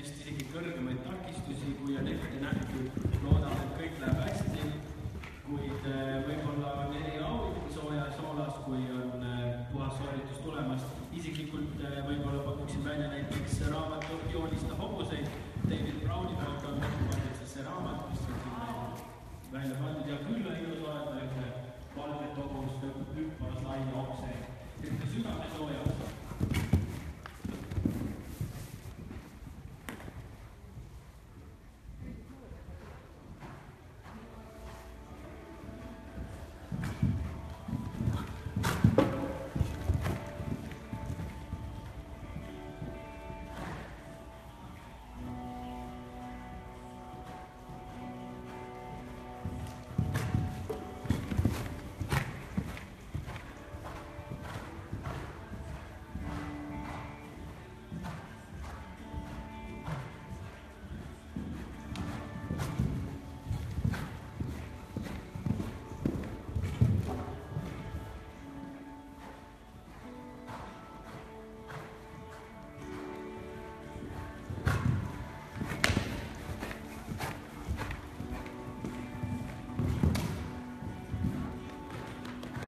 vist isegi kõrgemaid takistusi, kui on ette nähtud. Loodame, et kõik läheb hästi, kuid võib-olla on eriauhingu soolas, kui on puhas sooritus tulemas. Isiklikult võib-olla pakuksin välja näiteks raamatu Joonista hobuseid. David Browni poolt on pandud see raamat, mis on siin välja pandud ja küll on ilus vaadata ühte valget hobust hüppas laine okse. Südamesooja.